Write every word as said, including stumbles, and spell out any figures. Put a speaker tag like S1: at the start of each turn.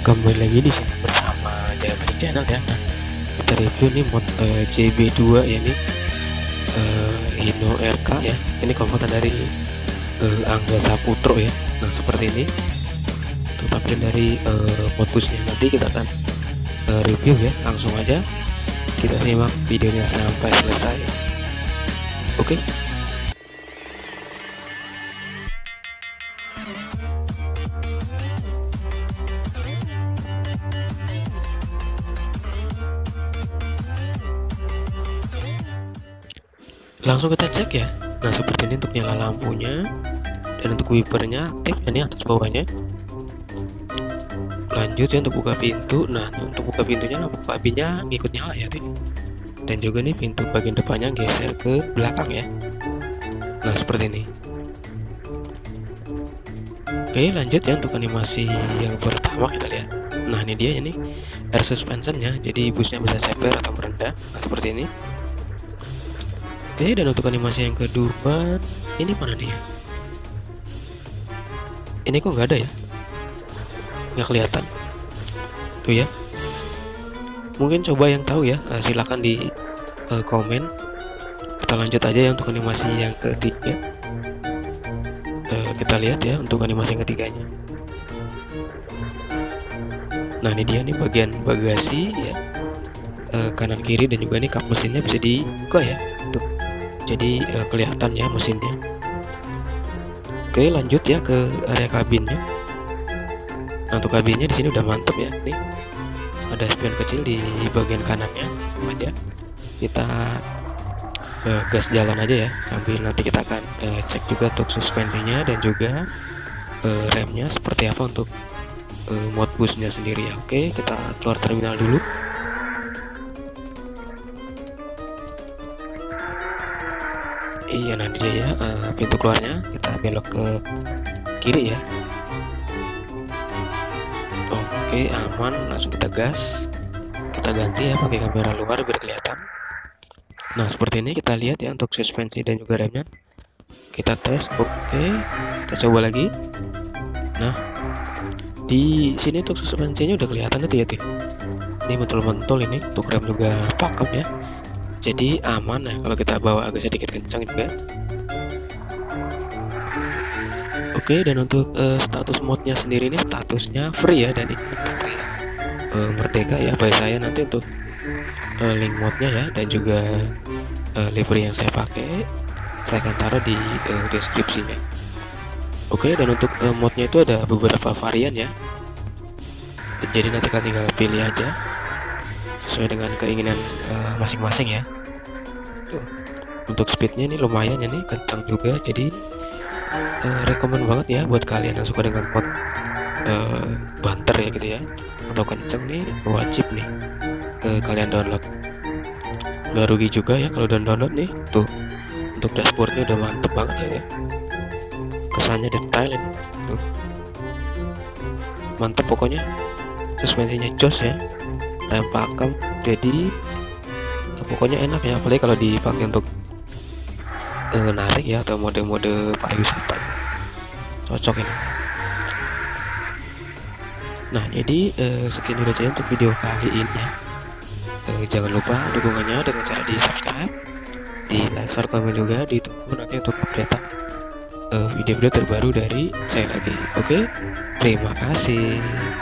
S1: Kembali lagi di sini bersama Jayabri Channel ya. Nah, kita review nih mod uh, J B dua ya, ini uh, Hino R K ya. Ini komponen dari uh, Angga Saputro ya. Nah, seperti ini untuk tampilan dari uh, mod busnya. Nanti kita akan uh, review ya. Langsung aja kita simak videonya sampai selesai. Oke. Langsung kita cek ya. Nah, seperti ini untuk nyala lampunya, dan untuk wipernya aktif, ini atas bawahnya. Lanjut ya untuk buka pintu. Nah, untuk buka pintunya lampu kabinnya ngikut nyala ya, nih. Dan juga nih pintu bagian depannya geser ke belakang ya. Nah, seperti ini. Oke, lanjut ya untuk animasi yang pertama kita lihat. Nah, ini dia ini air suspensionnya, jadi busnya bisa ceper atau merendah. Nah, seperti ini. Oke, dan untuk animasi yang kedua, ini mana nih ya? Ini kok nggak ada ya? Nggak kelihatan. Tuh ya. Mungkin coba yang tahu ya, uh, silakan di uh, komen. Kita lanjut aja ya untuk animasi yang ketiga. Uh, kita lihat ya untuk animasi yang ketiganya. Nah, ini dia nih bagian bagasi ya. Uh, kanan kiri dan juga nih kap mesinnya bisa dibuka ya. Tuh. Jadi uh, kelihatan ya mesinnya. Oke, lanjut ya ke area kabinnya. Nah, untuk kabinnya di sini udah mantep ya. Nih ada spion kecil di bagian kanannya. Sama aja kita uh, gas jalan aja ya, sambil nanti kita akan uh, cek juga untuk suspensinya dan juga uh, remnya seperti apa untuk uh, mod busnya sendiri ya. Oke, kita keluar terminal dulu. Iya, nanti dia ya, uh, pintu keluarnya kita belok ke kiri ya. Oke, aman, langsung kita gas. Kita ganti ya pakai kamera luar biar kelihatan. Nah, seperti ini kita lihat ya untuk suspensi dan juga remnya. Kita tes. Oke, kita coba lagi. Nah, di sini untuk suspensinya udah kelihatan tuh ya, ini mentul-mentul, ini untuk rem juga pakem ya. Jadi aman ya kalau kita bawa agak sedikit kencang juga. Oke, dan untuk uh, status modnya sendiri ini statusnya free ya, dan ini uh, merdeka ya. Bagi saya nanti untuk uh, link modnya ya dan juga uh, livery yang saya pakai saya akan taruh di uh, deskripsinya. Oke, dan untuk uh, modnya itu ada beberapa varian ya. Jadi nanti kalian tinggal pilih aja sesuai dengan keinginan masing-masing uh, ya. Tuh. Untuk speednya ini lumayan ya, nih kencang juga, jadi uh, rekomend banget ya buat kalian yang suka dengan mod uh, banter ya gitu ya, atau kencang nih, wajib nih uh, kalian download. Gak rugi juga ya kalau download nih. Tuh untuk dashboardnya udah mantep banget ya, ya. Kesannya detail ini. Tuh. Mantep pokoknya, suspensinya jos ya, rem pakem, jadi pokoknya enak ya, apalagi kalau dipakai untuk uh, narik ya atau mode-mode pariwisata, cocok ini. Nah, jadi uh, sekian dulu aja untuk video kali ini ya. Uh, jangan lupa dukungannya dengan cara di subscribe, di like, share, komen juga, ditunggu nanti untuk update uh, video-video terbaru dari saya lagi. Oke, terima kasih.